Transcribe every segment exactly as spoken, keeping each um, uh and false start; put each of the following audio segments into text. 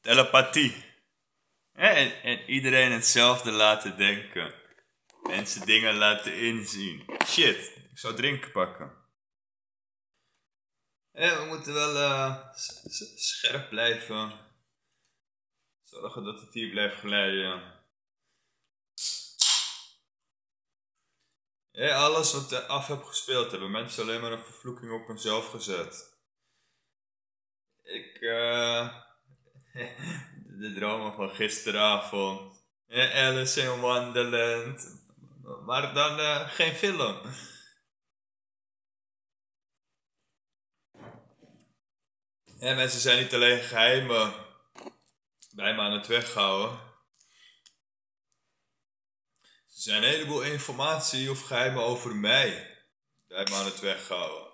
Telepathie. En, en iedereen hetzelfde laten denken. Mensen dingen laten inzien. Shit, ik zou drinken pakken. En we moeten wel uh, scherp blijven. Zorgen dat het hier blijft glijden. Ja, alles wat ik af heb gespeeld hebben mensen alleen maar een vervloeking op mezelf gezet. Ik, eh... de dromen van gisteravond. Ja, Alice in Wonderland. Maar dan uh, geen film. Ja, mensen zijn niet alleen geheimen bij me aan het weghouden. Er zijn een heleboel informatie of geheimen over mij bij me aan het weghouden.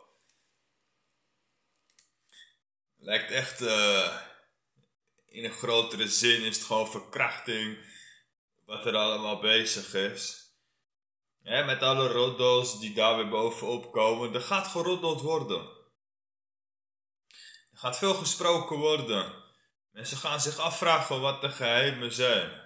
Lijkt echt, uh, in een grotere zin is het gewoon verkrachting wat er allemaal bezig is. Ja, met alle roddels die daar weer bovenop komen, er gaat geroddeld worden. Er gaat veel gesproken worden. Mensen gaan zich afvragen wat de geheimen zijn.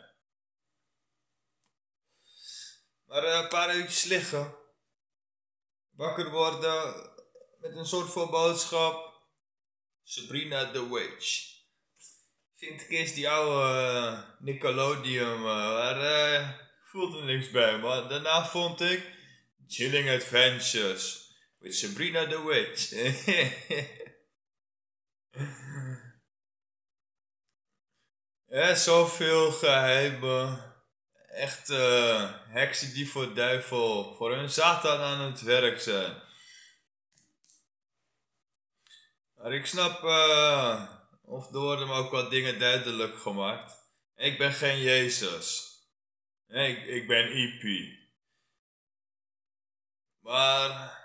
Maar uh, een paar uurtjes liggen. Wakker worden met een soort van boodschap. Sabrina the Witch. Vind ik eerst die oude uh, Nickelodeon, maar uh, voelde niks bij. Maar daarna vond ik Chilling Adventures with Sabrina the Witch. Ja, zoveel geheimen. Echt uh, heksen die voor duivel, voor hun Satan aan het werk zijn. Maar ik snap, uh, of er worden me ook wat dingen duidelijk gemaakt. Ik ben geen Jezus. Nee, ik, ik ben E P. Maar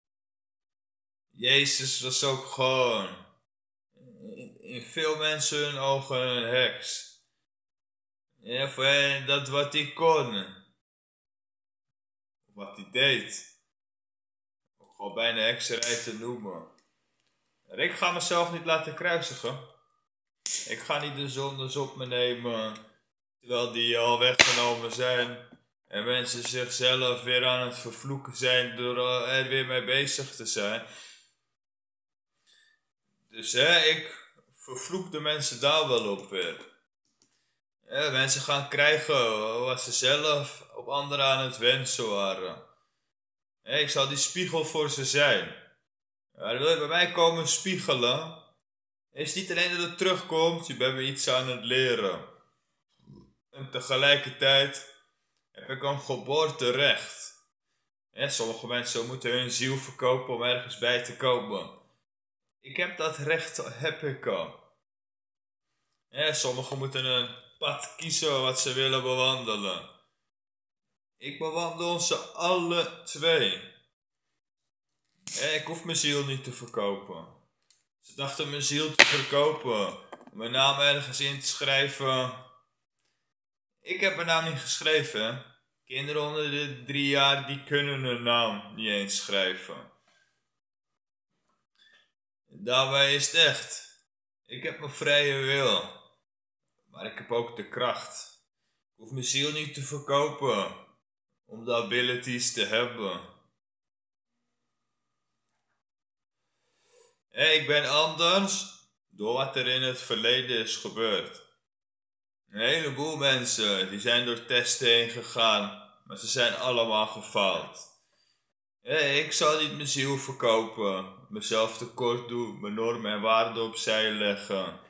Jezus was ook gewoon in, in veel mensen hun ogen een heks. Ja, voor hen dat wat hij kon. Wat hij deed. Ook gewoon bijna hekserij te noemen. Ik ga mezelf niet laten kruisigen. Ik ga niet de zondes op me nemen. Terwijl die al weggenomen zijn. En mensen zichzelf weer aan het vervloeken zijn door er weer mee bezig te zijn. Dus hè, ik vervloek de mensen daar wel op weer. Ja, mensen gaan krijgen wat ze zelf op anderen aan het wensen waren. Ja, ik zal die spiegel voor ze zijn. Ja, dan wil je bij mij komen spiegelen. Is niet alleen dat het terugkomt, je bent weer iets aan het leren. En tegelijkertijd heb ik een geboorterecht. Ja, sommige mensen moeten hun ziel verkopen om ergens bij te komen. Ik heb dat recht, heb ik al. Ja, sommigen moeten een pad kiezen wat ze willen bewandelen. Ik bewandel ze alle twee. Ja, ik hoef mijn ziel niet te verkopen. Ze dachten mijn ziel te verkopen. Mijn naam ergens in te schrijven. Ik heb mijn naam niet geschreven. Kinderen onder de drie jaar die kunnen hun naam niet eens schrijven. Daarbij is het echt. Ik heb mijn vrije wil. Maar ik heb ook de kracht. Ik hoef mijn ziel niet te verkopen. Om de abilities te hebben. Hey, ik ben anders door wat er in het verleden is gebeurd. Een heleboel mensen die zijn door testen heen gegaan, maar ze zijn allemaal gefaald. Hey, ik zal niet mijn ziel verkopen, mezelf tekort doen, mijn normen en waarden opzij leggen.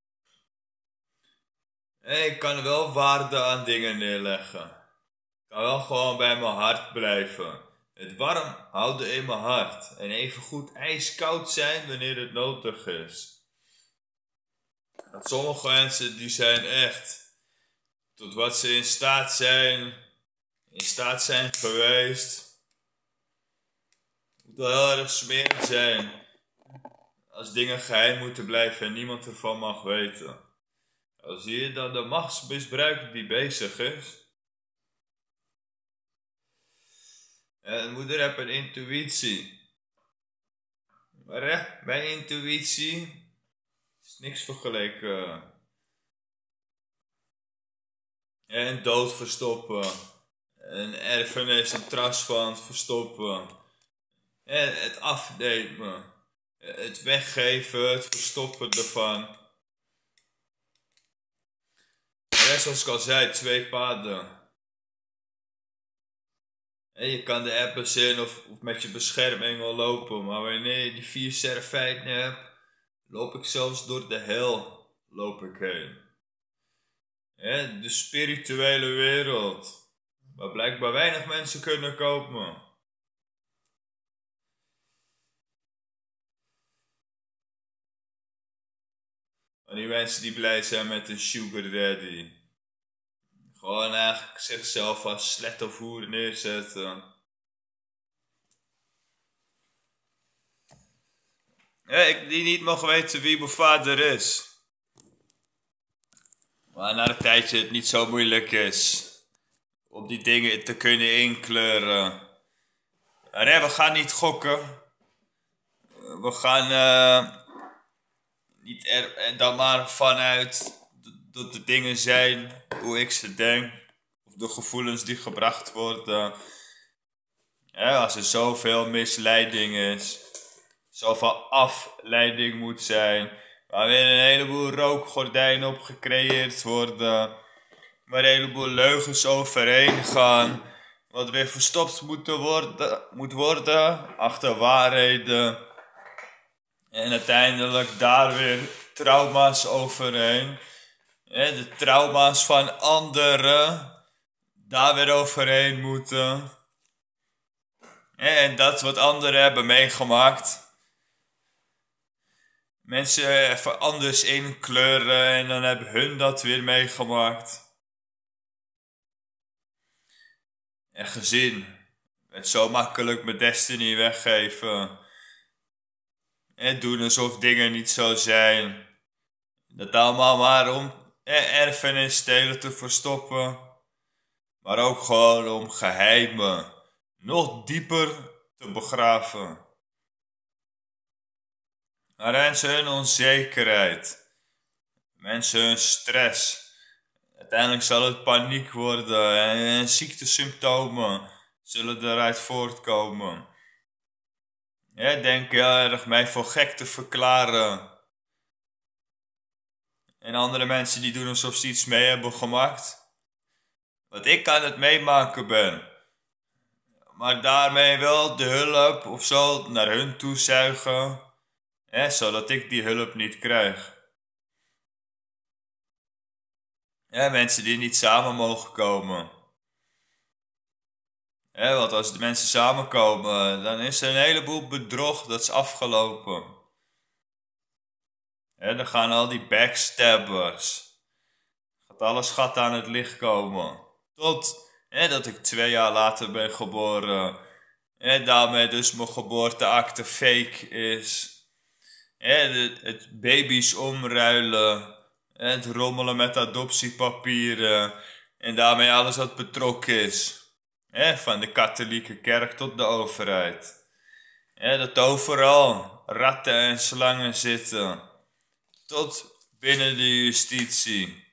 Hey, ik kan wel waarde aan dingen neerleggen. Ik kan wel gewoon bij mijn hart blijven. Het warm houden in mijn hart. En even goed ijskoud zijn wanneer het nodig is. Want sommige mensen die zijn echt tot wat ze in staat zijn. In staat zijn geweest. Het moet wel heel erg smerig zijn. Als dingen geheim moeten blijven en niemand ervan mag weten. Dan zie je dat de machtsmisbruik die bezig is. En moeder heeft een intuïtie. Maar hè, mijn intuïtie is niks vergeleken En dood verstoppen. Een erfenis, een trustfund verstoppen. En het afnemen. Het weggeven, het verstoppen ervan. En zoals ik al zei, twee paden. En je kan de appers in of, of met je bescherming wel lopen. Maar wanneer je die vier serafijnen hebt, loop ik zelfs door de hel loop ik heen. En de spirituele wereld. Waar blijkbaar weinig mensen kunnen komen. En die mensen die blij zijn met een sugar daddy. Gewoon eigenlijk zichzelf als slettervoer neerzetten. Ja, ik die niet mag weten wie mijn vader is. Maar na een tijdje het niet zo moeilijk is. Om die dingen te kunnen inkleuren. Maar nee, we gaan niet gokken. We gaan uh, niet er dan maar vanuit dat de dingen zijn hoe ik ze denk. Of de gevoelens die gebracht worden. Ja, als er zoveel misleiding is. Zoveel afleiding moet zijn. Waar weer een heleboel rookgordijnen op gecreëerd worden. Waar een heleboel leugens overheen gaan. Wat weer verstopt moet worden, moet worden achter waarheden. En uiteindelijk daar weer trauma's overheen. En de trauma's van anderen daar weer overheen moeten. En dat wat anderen hebben meegemaakt. Mensen even anders inkleuren en dan hebben hun dat weer meegemaakt. En gezin. Het zo makkelijk mijn destiny weggeven. En doen alsof dingen niet zo zijn. Dat allemaal maar om erfenis stelen te verstoppen. Maar ook gewoon om geheimen nog dieper te begraven. Maar mensen hun onzekerheid. Mensen hun stress. Uiteindelijk zal het paniek worden en ziektesymptomen zullen eruit voortkomen. Ja, denk heel erg mij voor gek te verklaren. En andere mensen die doen alsof ze iets mee hebben gemaakt. Want ik aan het meemaken ben. Maar daarmee wel de hulp of zo naar hun toezuigen. Ja, zodat ik die hulp niet krijg. Ja, mensen die niet samen mogen komen. Ja, want als de mensen samenkomen, dan is er een heleboel bedrog dat is afgelopen. Ja, dan gaan al die backstabbers. Gaat alles gat aan het licht komen. Tot ja, dat ik twee jaar later ben geboren. En daarmee dus mijn geboorteakte fake is. Ja, het, het baby's omruilen. Het rommelen met adoptiepapieren. En daarmee alles wat betrokken is. Ja, van de katholieke kerk tot de overheid. Ja, dat overal ratten en slangen zitten. Tot binnen de justitie.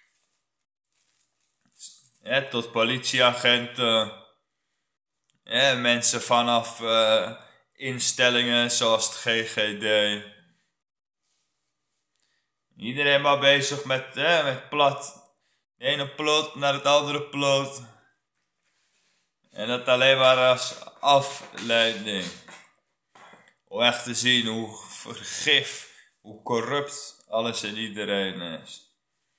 Ja, tot politieagenten. Ja, mensen vanaf uh, instellingen zoals het G G D. Iedereen maar bezig met, eh, met plat. De ene plot naar het andere plot. En dat alleen maar als afleiding. Om echt te zien hoe vergif, hoe corrupt alles en iedereen is.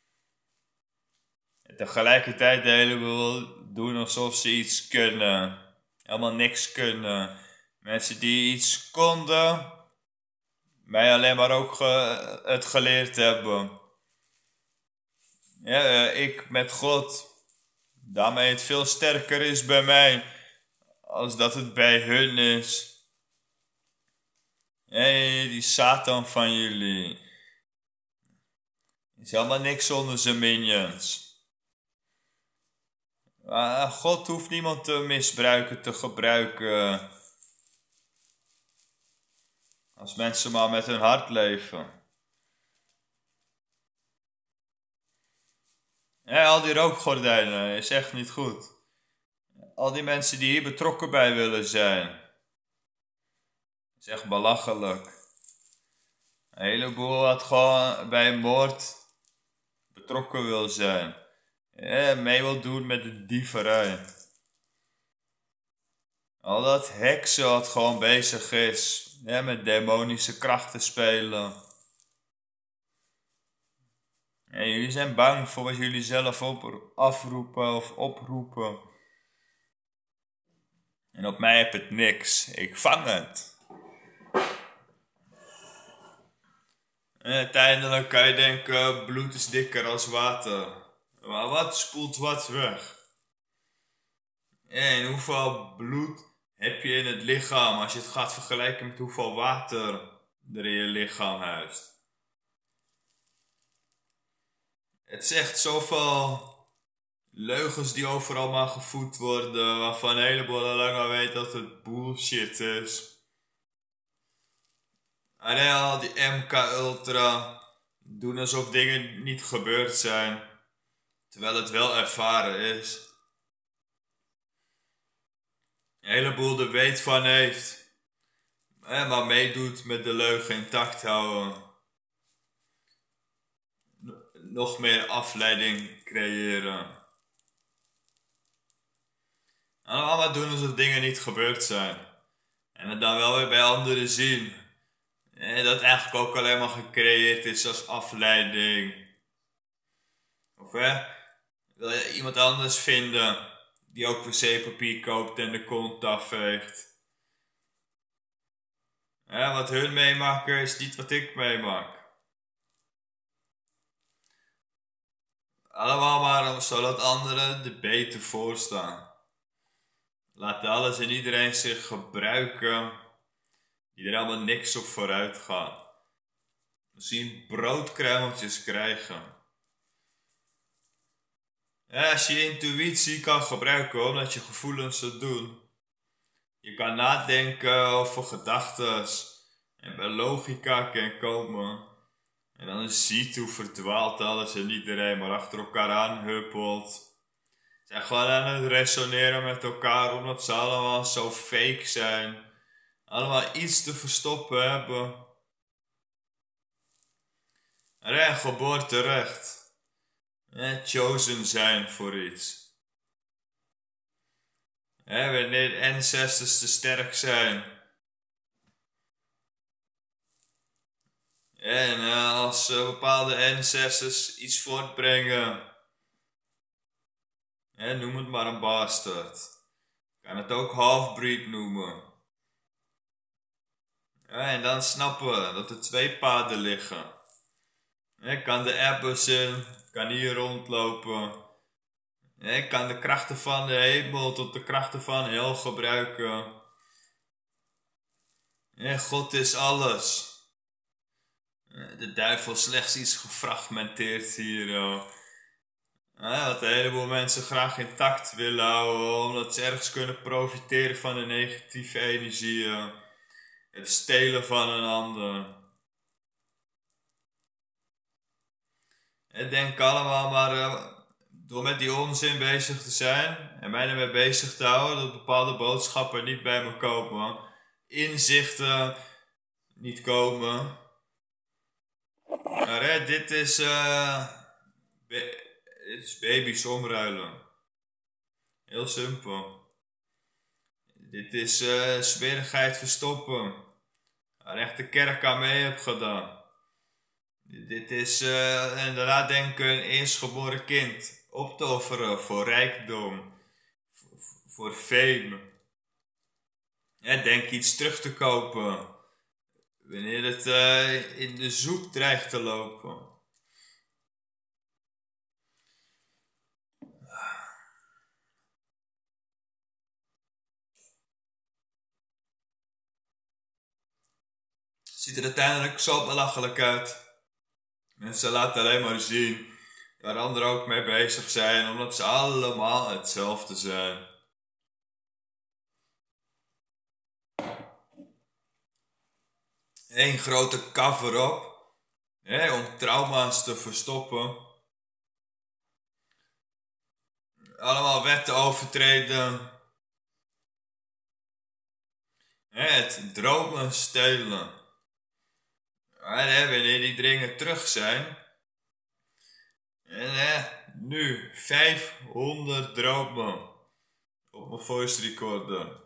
En tegelijkertijd de heleboel doen alsof ze iets kunnen. Helemaal niks kunnen. Mensen die iets konden, mij alleen maar ook ge het geleerd hebben. Ja, ik met God. Daarmee het veel sterker is bij mij. Als dat het bij hun is. Hé, die Satan van jullie. Is helemaal niks zonder zijn minions. Maar God hoeft niemand te misbruiken, te gebruiken. Als mensen maar met hun hart leven. Ja, al die rookgordijnen is echt niet goed. Al die mensen die hier betrokken bij willen zijn. Is echt belachelijk. Een heleboel had gewoon bij een moord betrokken wil zijn. Ja, mee wil doen met de dieverij. Al dat heksen wat gewoon bezig is. Ja, met demonische krachten spelen. Ja, jullie zijn bang voor wat jullie zelf op, afroepen of oproepen. En op mij heb het niks. Ik vang het. En uiteindelijk kan je denken, bloed is dikker als water. Maar wat spoelt wat weg? En hoeveel bloed heb je in het lichaam als je het gaat vergelijken met hoeveel water er in je lichaam huist? Het zegt zoveel leugens die overal maar gevoed worden, waarvan een heleboel al lang al weet dat het bullshit is. En al die M K Ultra doen alsof dingen niet gebeurd zijn, terwijl het wel ervaren is. Een heleboel er weet van heeft, maar meedoet met de leugen intact houden. Nog meer afleiding creëren. Allemaal doen alsof dingen niet gebeurd zijn. En het dan wel weer bij anderen zien. En dat eigenlijk ook alleen maar gecreëerd is als afleiding. Of hè, wil je iemand anders vinden die ook wc-papier koopt en de kont afveegt. Ja, wat hun meemaken is niet wat ik meemaak. Allemaal maar zodat anderen er beter voor staan. Laat alles en iedereen zich gebruiken die er allemaal niks op vooruit gaan. Misschien broodkruimeltjes krijgen. Ja, als je je intuïtie kan gebruiken omdat je gevoelens het doen. Je kan nadenken over gedachten en bij logica kan komen. En dan ziet hoe verdwaald alles en iedereen maar achter elkaar aanhuppelt. Ze zijn gewoon aan het resoneren met elkaar omdat ze allemaal zo fake zijn. Allemaal iets te verstoppen hebben. En geboorterecht. En chosen zijn voor iets. En wanneer de ancestors te sterk zijn. En uh, als uh, bepaalde ancestors iets voortbrengen. En noem het maar een bastard. Je kan het ook halfbreed noemen. Ja, en dan snappen we dat er twee paden liggen. Ik kan de appers in, kan hier rondlopen. Ik kan de krachten van de hemel tot de krachten van hel gebruiken. En God is alles. De duivel slechts iets gefragmenteerd hier. Ja, dat een heleboel mensen graag intact willen houden, omdat ze ergens kunnen profiteren van de negatieve energieën. Het stelen van een ander. Ik denk allemaal maar uh, door met die onzin bezig te zijn en mij ermee bezig te houden dat bepaalde boodschappen niet bij me komen. Inzichten niet komen. Maar hè, dit is, uh, dit is baby's omruilen. Heel simpel. Dit is uh, smerigheid verstoppen. Waar echt de kerk aan mee heb gedaan. Dit is uh, en daarna denken een eerstgeboren kind op te offeren voor rijkdom, voor fame. Ja, denk iets terug te kopen wanneer het uh, in de zoek dreigt te lopen. Het ziet er uiteindelijk zo belachelijk uit. Mensen laten alleen maar zien waar anderen ook mee bezig zijn, omdat ze allemaal hetzelfde zijn. Eén grote cover-up, hè, om trauma's te verstoppen. allemaal wetten overtreden. Het dromen stelen. Maar hè, wanneer die dringend terug zijn. En hè, nu vijfhonderd dromen op mijn voice recorder.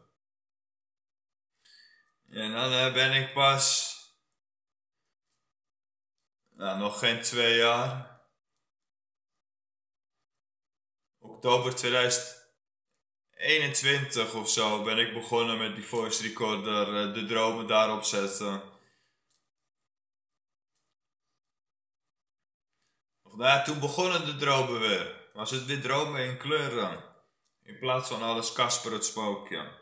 En dan hè, ben ik pas, nou nog geen twee jaar, oktober tweeduizend eenentwintig of zo ben ik begonnen met die voice recorder, de dromen daarop zetten. Of nou, toen begonnen de dromen weer. Was het weer dromen in kleuren. In plaats van alles Casper het spookje.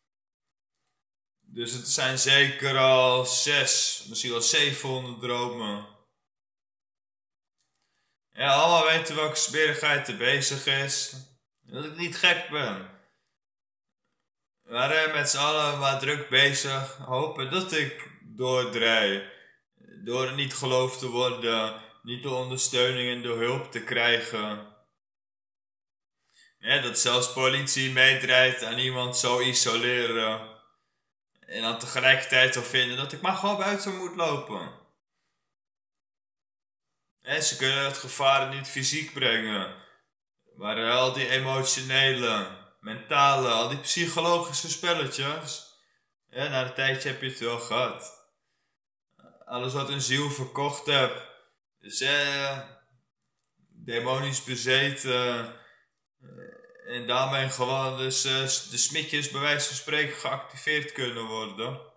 Dus het zijn zeker al zes, misschien wel zevenhonderd dromen. Ja, allemaal weten welke smerigheid er bezig is. Dat ik niet gek ben. We waren met z'n allen maar druk bezig. Hopen dat ik doordraai. Door niet geloofd te worden. Niet de ondersteuning en de hulp te krijgen. Ja, dat zelfs politie meedraait aan iemand zo isoleren. En dan tegelijkertijd al vinden dat ik maar gewoon buiten moet lopen. En ze kunnen het gevaar niet fysiek brengen. Maar al die emotionele, mentale, al die psychologische spelletjes. Ja, na een tijdje heb je het wel gehad. Alles wat een ziel verkocht heb. Dus eh, demonisch bezeten. En daarmee gewoon dus uh, de smitjes bij wijze van spreken geactiveerd kunnen worden.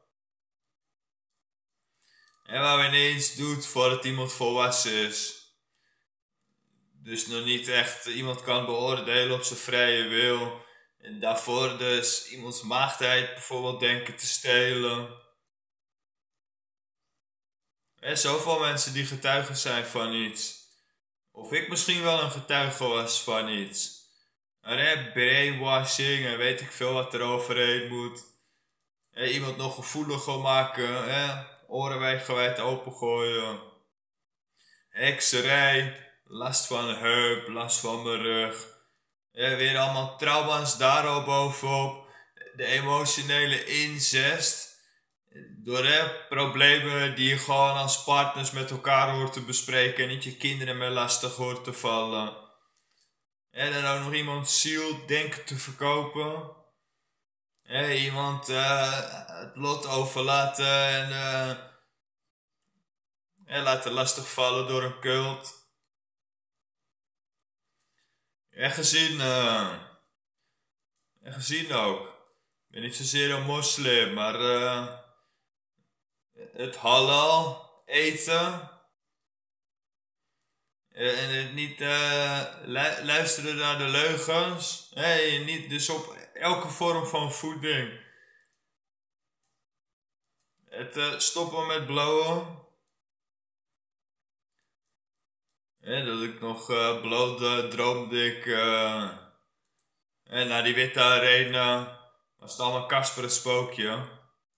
En waar wanneer je iets doet voordat iemand volwassen is. Dus nog niet echt iemand kan beoordelen op zijn vrije wil. En daarvoor dus iemands maagdheid bijvoorbeeld denken te stelen. Er zijn zoveel mensen die getuigen zijn van iets. Of ik misschien wel een getuige was van iets. Maar hè, brainwashing en weet ik veel wat er overheen moet. Hè, iemand nog gevoeliger maken. Hè, oren wijdgewijd opengooien. Hekserij. Last van de heup, last van mijn rug. Hè, weer allemaal trauma's daarop bovenop. De emotionele incest. Door hè, problemen die je gewoon als partners met elkaar hoort te bespreken. En niet je kinderen meer lastig hoort te vallen. En dan ook nog iemand ziel denken te verkopen. Hè, iemand uh, het lot overlaten en, uh, en laten lastigvallen door een cult. En gezien, uh, en gezien ook. Ik ben niet zozeer een moslim, maar uh, het halal eten. En het niet uh, lu luisteren naar de leugens. Hey, niet dus op elke vorm van voeding. Het uh, stoppen met blowen. Ja, dat ik nog uh, bloot droomde ik. Uh, en naar die witte arena. Was het allemaal Casper het spookje.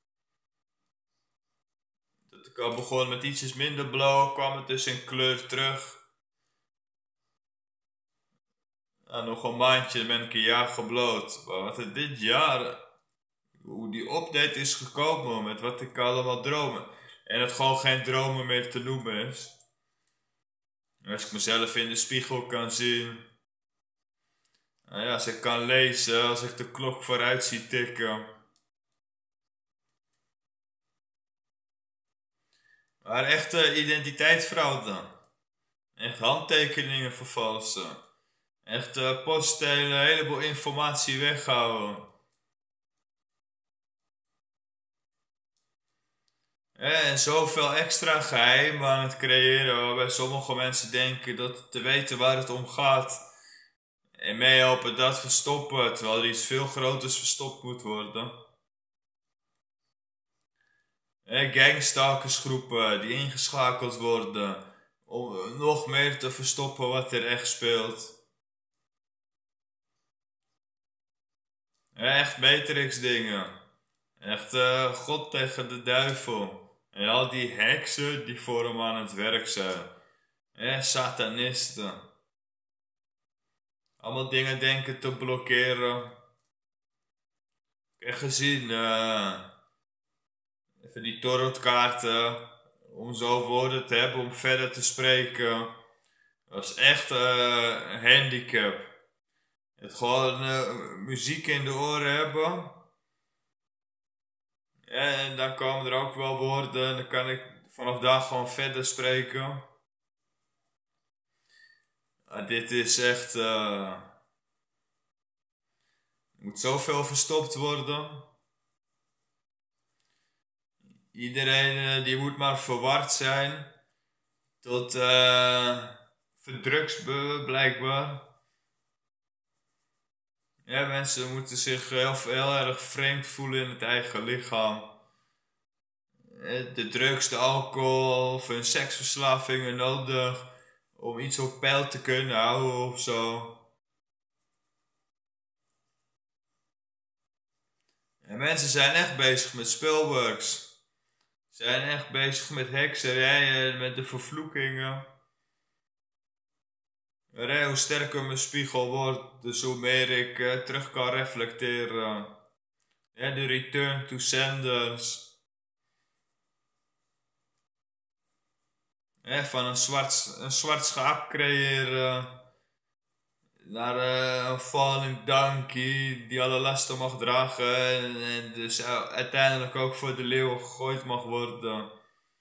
Dat ik al begon met ietsjes minder blauw. Kwam het dus in kleur terug. Nou, nog een maandje ben ik een jaar gebloot. Maar wat er dit jaar, hoe die update is gekomen met wat ik allemaal dromen. En het gewoon geen dromen meer te noemen is. Als ik mezelf in de spiegel kan zien. Nou ja, als ik kan lezen, als ik de klok vooruit zie tikken. Maar echte identiteitsfraude. Echt handtekeningen vervalsen. Echt uh, poststelen, een heleboel informatie weghouden. En zoveel extra geheim aan het creëren, waarbij sommige mensen denken dat te weten waar het om gaat. En meehelpen dat verstoppen, terwijl er iets veel groters verstopt moet worden. En gangstalkersgroepen die ingeschakeld worden om nog meer te verstoppen wat er echt speelt. Echt Matrix dingen. Echt uh, God tegen de duivel. En al die heksen die voor hem aan het werk zijn. Eh, satanisten. allemaal dingen denken te blokkeren. Ik heb gezien, uh, even die tarotkaarten, om zo woorden te hebben om verder te spreken. Dat is echt uh, een handicap. Het gewoon uh, muziek in de oren hebben. En dan komen er ook wel woorden, dan kan ik vanaf daar gewoon verder spreken. Uh, dit is echt... Uh, er moet zoveel verstopt worden. Iedereen uh, die moet maar verward zijn. Tot uh, verdrugs blijkbaar. Ja, mensen moeten zich heel, heel erg vreemd voelen in het eigen lichaam. De drugs, de alcohol of hun seksverslavingen nodig om iets op peil te kunnen houden of zo. En mensen zijn echt bezig met spelworks. Ze zijn echt bezig met hekserijen, met de vervloekingen. En hoe sterker mijn spiegel wordt, dus hoe meer ik uh, terug kan reflecteren. Ja, de return to senders. Ja, van een zwart, een zwart schaap creëren. Naar uh, een falling donkey die alle lasten mag dragen. En, en dus uh, uiteindelijk ook voor de leeuw gegooid mag worden.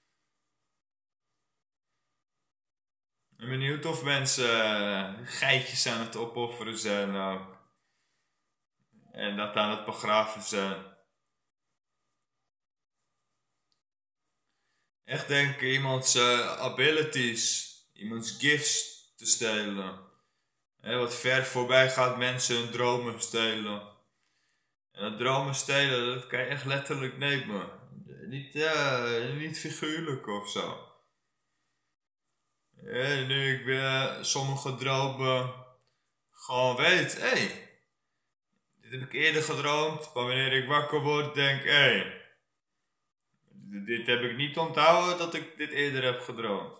Ik ben benieuwd of mensen uh, geitjes aan het opofferen zijn ook. En dat aan het begraven zijn. Echt denken iemands uh, abilities, iemands gifts te stelen. He, wat ver voorbij gaat mensen hun dromen stelen. En dat dromen stelen, dat kan je echt letterlijk nemen. Niet, uh, niet figuurlijk of zo. Ja, nu ik weer sommige dromen gewoon weet, hé, hey, dit heb ik eerder gedroomd, maar wanneer ik wakker word denk, hé, hey, dit heb ik niet onthouden dat ik dit eerder heb gedroomd.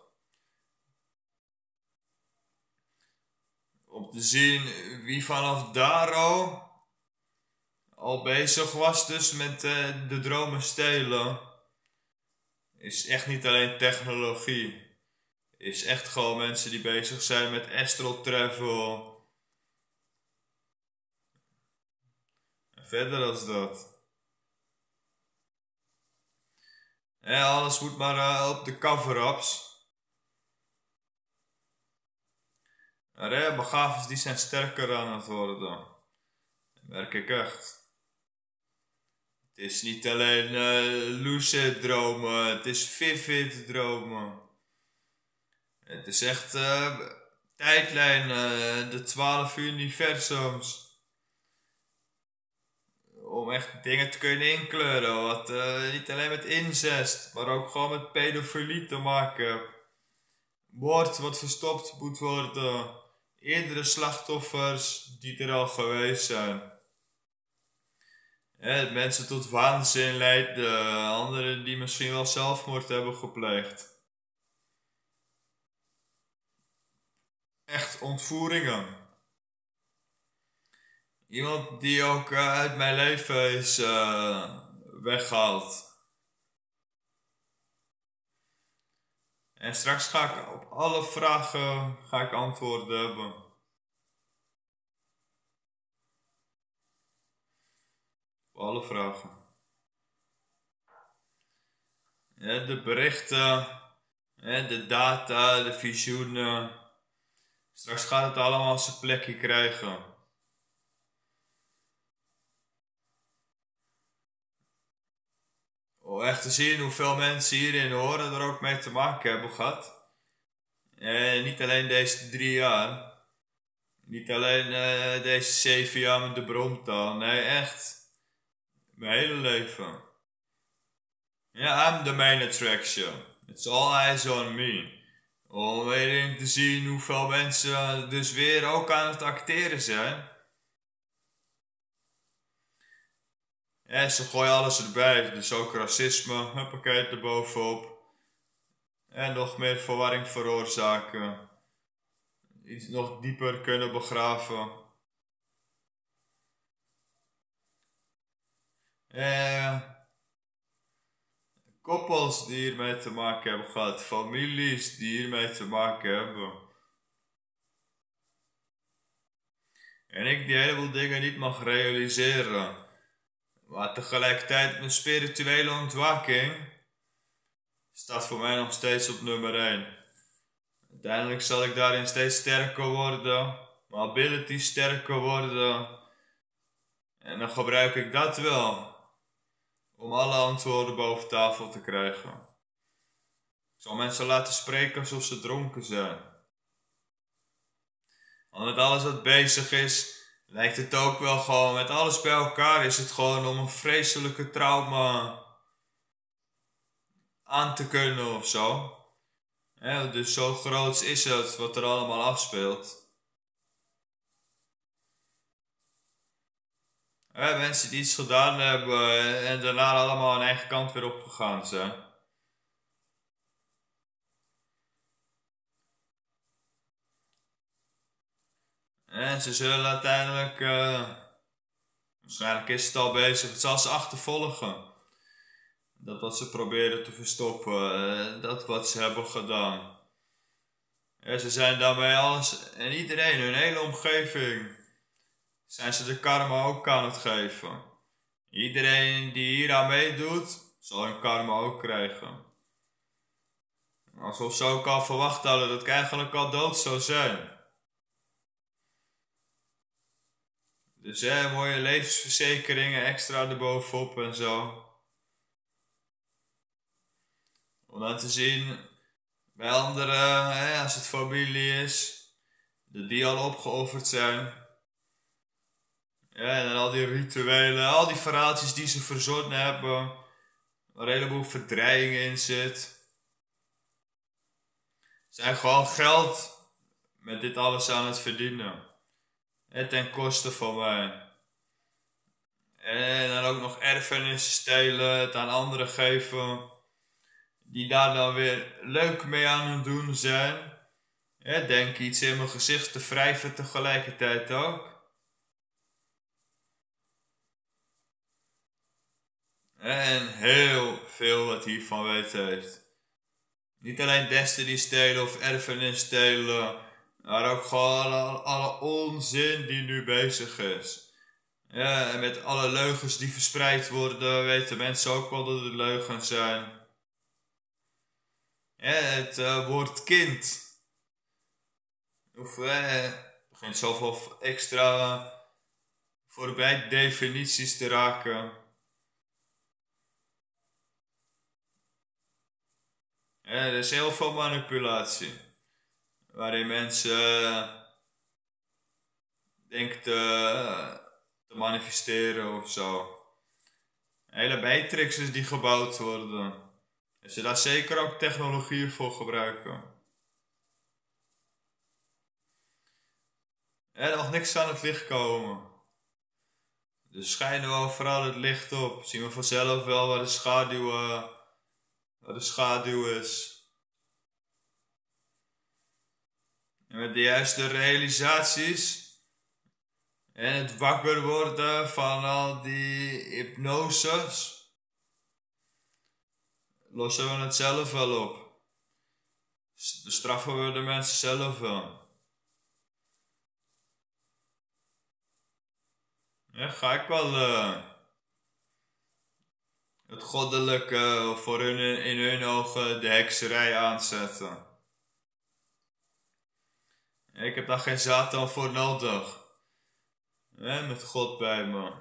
Om te zien wie vanaf daar al, al bezig was dus met uh, de dromen stelen, is echt niet alleen technologie. Is echt gewoon mensen die bezig zijn met astral travel. En verder als dat. Ja, alles moet maar uh, op de cover-ups. Maar ja, begaafdes die zijn sterker aan het worden. Dat merk ik echt. Het is niet alleen uh, lucid dromen, het is vivid dromen. Het is echt uh, tijdlijn, uh, de twaalf universums. Om echt dingen te kunnen inkleuren, wat uh, niet alleen met incest, maar ook gewoon met pedofilie te maken. Moord wat verstopt moet worden. Eerdere slachtoffers die er al geweest zijn. Ja, mensen tot waanzin leiden, anderen die misschien wel zelfmoord hebben gepleegd. Echt ontvoeringen. Iemand die ook uh, uit mijn leven is uh, weggehaald. En straks ga ik op alle vragen ga ik antwoorden hebben. Op alle vragen. Ja, de berichten, ja, de data, de visioenen. Straks gaat het allemaal zijn plekje krijgen. Om echt te zien hoeveel mensen hier in Horen er ook mee te maken hebben gehad. En niet alleen deze drie jaar. Niet alleen uh, deze zeven jaar met de bromtaal. Nee, echt. Mijn hele leven. Ja, yeah, I'm the main attraction. It's all eyes on me. Om weer te zien hoeveel mensen dus weer ook aan het acteren zijn. Ja, ze gooien alles erbij. Dus ook racisme, huppakee erbovenop. En nog meer verwarring veroorzaken. iets nog dieper kunnen begraven. Eh, koppels die hiermee te maken hebben gehad, families die hiermee te maken hebben. En ik die heleboel dingen niet mag realiseren. Maar tegelijkertijd mijn spirituele ontwaking staat voor mij nog steeds op nummer één. Uiteindelijk zal ik daarin steeds sterker worden, mijn ability sterker worden. En dan gebruik ik dat wel om alle antwoorden boven tafel te krijgen. Ik zal mensen laten spreken alsof ze dronken zijn. Want met alles wat bezig is, lijkt het ook wel gewoon, met alles bij elkaar is het gewoon om een vreselijke trauma aan te kunnen of zo. Ja, dus zo groot is het wat er allemaal afspeelt. Ja, mensen die iets gedaan hebben en daarna allemaal hun eigen kant weer opgegaan zijn. En ze zullen uiteindelijk, uh, waarschijnlijk is het al bezig, het zal ze achtervolgen. Dat wat ze proberen te verstoppen, uh, dat wat ze hebben gedaan. Ja, ze zijn daarmee alles en iedereen, hun hele omgeving, zijn ze de karma ook aan het geven. Iedereen die hier aan meedoet, zal hun karma ook krijgen. Alsof ze ook al verwacht hadden dat ik eigenlijk al dood zou zijn. Dus hè, mooie levensverzekeringen extra erbovenop en zo. Om dan te zien bij anderen, hè, als het familie is, dat die al opgeofferd zijn. Ja, en dan al die rituelen, al die verhaaltjes die ze verzonnen hebben, waar een heleboel verdrijing in zit. Ze zijn gewoon geld met dit alles aan het verdienen. En ten koste van mij. En dan ook nog erfenissen stelen, het aan anderen geven. Die daar dan weer leuk mee aan het doen zijn. Ja, denk iets in mijn gezicht te wrijven tegelijkertijd ook. En heel veel wat hiervan weten heeft. Niet alleen destiny stelen of erfenis stelen, maar ook gewoon alle, alle onzin die nu bezig is. Ja, en met alle leugens die verspreid worden, weten mensen ook wel dat het leugens zijn. Ja, het uh, woord kind. Of eh, begint zoveel extra voorbij definities te raken. Ja, er is heel veel manipulatie. Waarin mensen uh, denken te, uh, te manifesteren of zo. Hele matrixen die gebouwd worden. En ze daar zeker ook technologieën voor gebruiken. Er nog niks aan het licht komen. Dus schijnen we vooral het licht op. Zien we vanzelf wel waar de schaduw, uh, waar de schaduw is. En met de juiste realisaties. En het wakker worden van al die hypnoses. Lossen we het zelf wel op. Bestraffen we de mensen zelf wel. Ja, ga ik wel uh, het goddelijke voor hun in hun ogen de hekserij aanzetten. Ja, ik heb daar geen Satan voor nodig. Ja, met God bij me.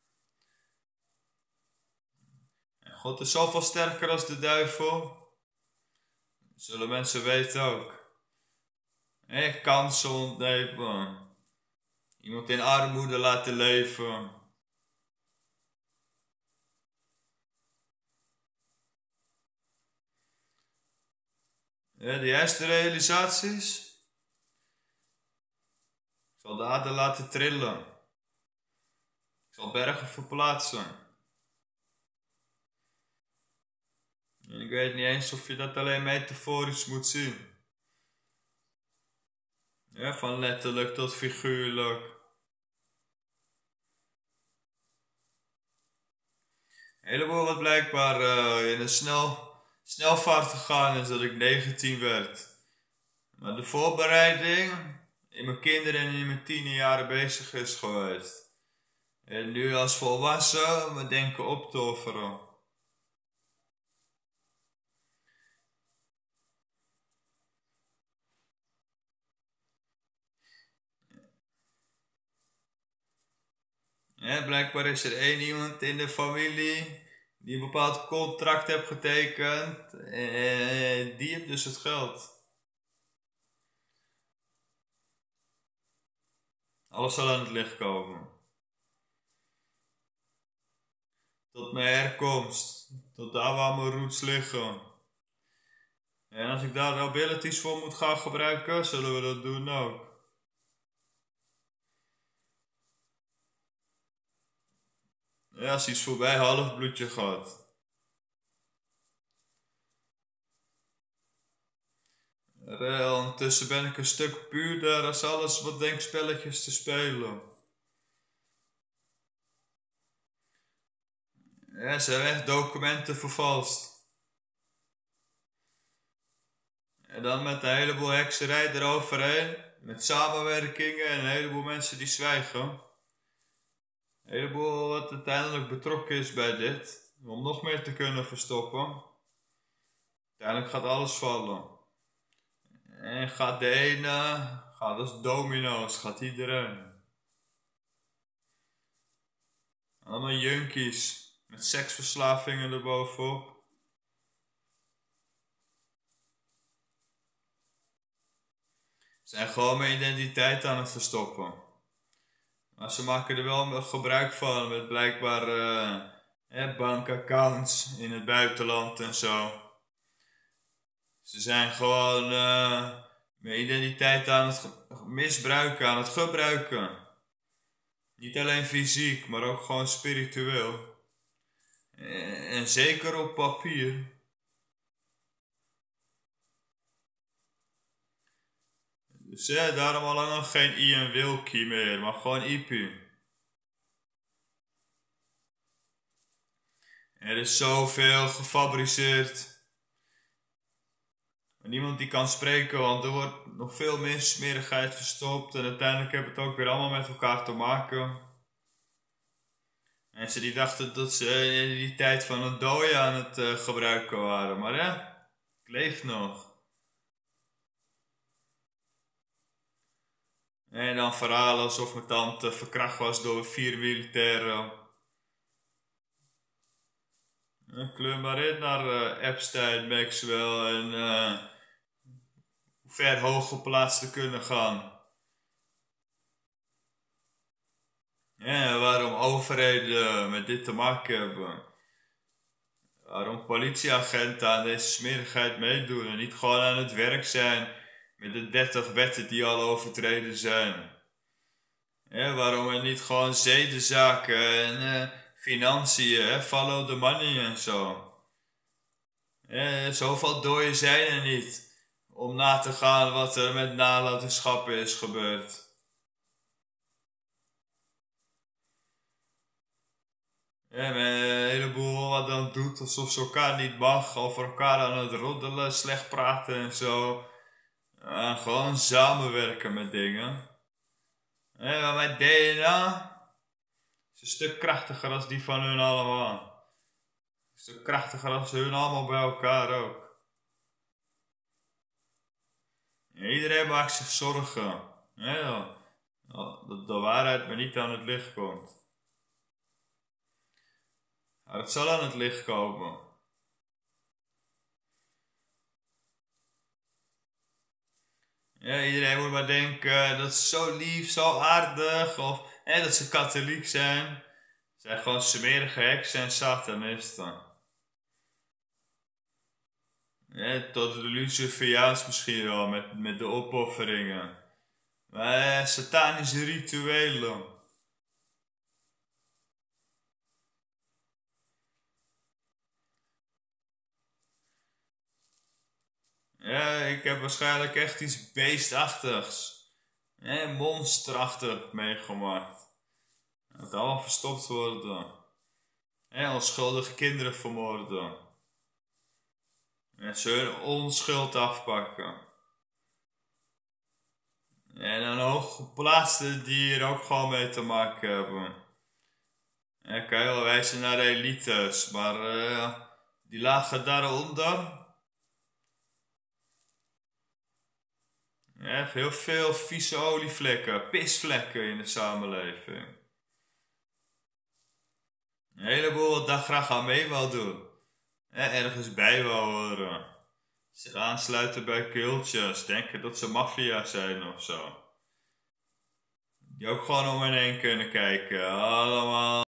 En God is zoveel sterker als de duivel. Dat zullen mensen weten ook. Ja, kansen ontnemen. Iemand in armoede laten leven. Ja, de juiste realisaties. Ik zal de aarde laten trillen. Ik zal bergen verplaatsen. En ik weet niet eens of je dat alleen metaforisch moet zien. Ja, Ja, van letterlijk tot figuurlijk. Een heleboel wat blijkbaar uh, in een snel, snelvaart gegaan is dat ik negentien werd. Maar de voorbereiding in mijn kinderen en in mijn tienerjaren bezig is geweest. En nu als volwassen me denken op te offeren. Ja, blijkbaar is er één iemand in de familie die een bepaald contract heeft getekend. En die heeft dus het geld. Alles zal aan het licht komen. Tot mijn herkomst. Tot daar waar mijn roots liggen. En als ik daar abilities voor moet gaan gebruiken, zullen we dat doen ook. Ja, als iets voorbij halfbloedje gaat. Er, ondertussen ben ik een stuk puurder als alles wat denkspelletjes te spelen. Ja, ze hebben echt documenten vervalst. En dan met een heleboel hekserij eroverheen. Met samenwerkingen en een heleboel mensen die zwijgen. Een heleboel wat uiteindelijk betrokken is bij dit. Om nog meer te kunnen verstoppen. Uiteindelijk gaat alles vallen. En gaat de ene, gaat als domino's, gaat iedereen. Allemaal junkies. Met seksverslavingen erbovenop. Ze zijn gewoon mijn identiteit aan het verstoppen. Maar ze maken er wel gebruik van met blijkbaar uh, eh, bankaccounts in het buitenland en zo. Ze zijn gewoon uh, mijn identiteit aan het misbruiken, aan het gebruiken. Niet alleen fysiek, maar ook gewoon spiritueel. En, en zeker op papier. Dus ja, daarom al lang geen Ian Wilkie meer, maar gewoon I P U. Er is zoveel gefabriceerd. En niemand die kan spreken, want er wordt nog veel meer smerigheid verstopt. En uiteindelijk hebben het ook weer allemaal met elkaar te maken. Mensen die dachten dat ze in die tijd van een dooi aan het uh, gebruiken waren. Maar ja, ik leef nog. En dan verhalen alsof mijn tante verkracht was door vier militairen. Kleur maar in naar uh, Epstein, Maxwell en uh, hoe ver hoog geplaatst te kunnen gaan. Ja, waarom overheden met dit te maken hebben. Waarom politieagenten aan deze smerigheid meedoen en niet gewoon aan het werk zijn met de dertig wetten die al overtreden zijn. Ja, waarom er niet gewoon zedenzaken en uh, financiën, hè, follow the money en zo. Ja, zoveel dooien zijn er niet om na te gaan wat er met nalatenschappen is gebeurd. Ja, met een heleboel wat dan doet alsof ze elkaar niet mag, over elkaar aan het roddelen, slecht praten en zo. Ja, gewoon samenwerken met dingen. Ja, maar mijn D N A is een stuk krachtiger als die van hun allemaal. Een stuk krachtiger als hun allemaal bij elkaar ook. Ja, iedereen maakt zich zorgen. Ja, dat de waarheid maar niet aan het licht komt. Maar het zal aan het licht komen. Ja, iedereen moet maar denken dat ze zo lief, zo aardig, of hè, dat ze katholiek zijn. Ze zijn gewoon smerige heksen en satanisten. Ja, tot de Luciferiaans misschien wel, met, met de opofferingen. Maar eh, satanische rituelen. Ja, ik heb waarschijnlijk echt iets beestachtigs. En monsterachtig meegemaakt. Het allemaal verstopt worden. En onschuldige kinderen vermoorden. En ze hun onschuld afpakken. En dan hooggeplaatsten die er ook gewoon mee te maken hebben. Ja, kan je wel wijzen naar de elites, maar uh, die lagen daaronder. Ja, heel veel vieze olievlekken, pisvlekken in de samenleving. Een heleboel wat daar graag aan mee wil doen. Ja, ergens bij wil horen. Zich aansluiten bij cultjes, denken dat ze maffia zijn of zo. Die ook gewoon om hen heen kunnen kijken. Allemaal